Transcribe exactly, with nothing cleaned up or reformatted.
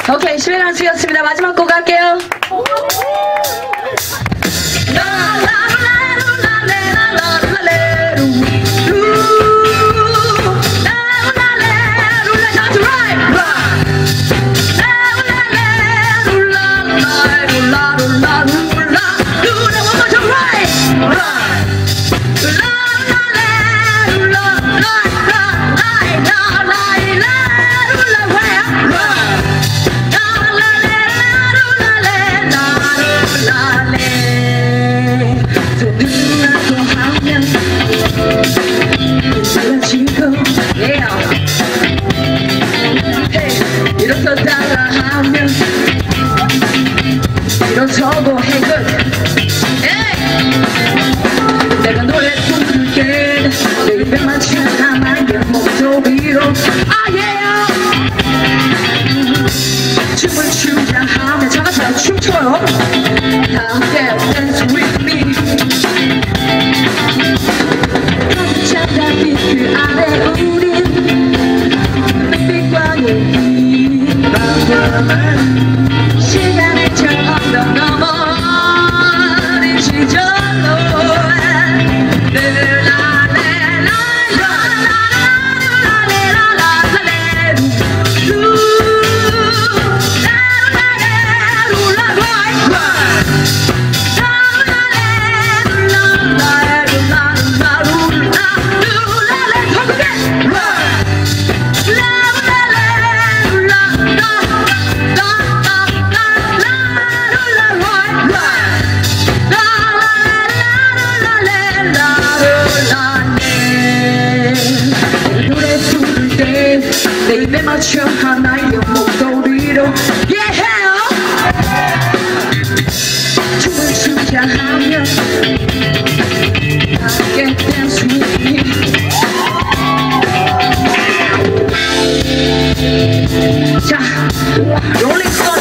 오케이, 시베리안허스키였습니다. 마지막 곡 갈게요. 일어서다가 하면 일어서고 해 good. 내가 노래 부를게 내 입에만 차가만 내 목소리로 아 yeah. 춤을 추자 하면 자가자 춤춰요. 다 함께 dance with me. 찾아빛 그 안에 우린 빛과 눈이 시간의 저 언덕 넘어 어린 시절로 내 입에 맞춰 하나의 목소리로 yeah! 춤을 추자 하면 함께 dance with me. 자, 롤링스톤즈